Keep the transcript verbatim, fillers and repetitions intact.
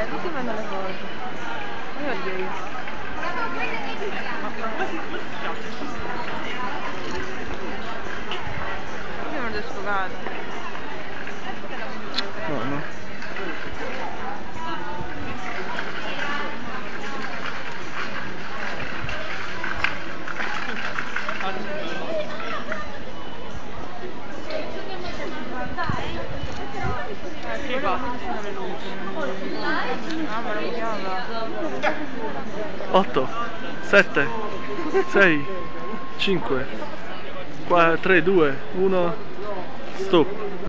tutti fanno le cose. Io odio io. Io non riesco a No, no. Che va? Ah, ma non chiama. otto, sette, sei, cinque, quattro, tre, due, uno, stop.